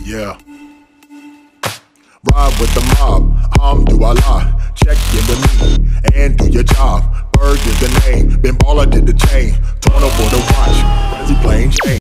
Yeah. Ride with the mob, do Allah. Check in with me and do your job. Bird is the name, Ben Baller did the chain. Torn up for the watch, Prezi plain Jane.